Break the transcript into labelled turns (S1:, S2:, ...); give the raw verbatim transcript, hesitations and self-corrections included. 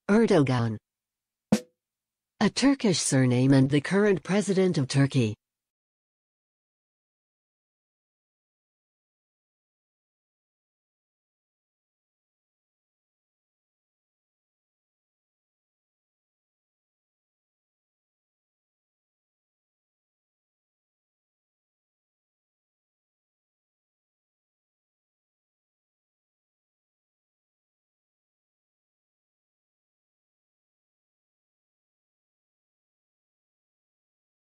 S1: Erdogan. A Turkish surname and the current president of Turkey.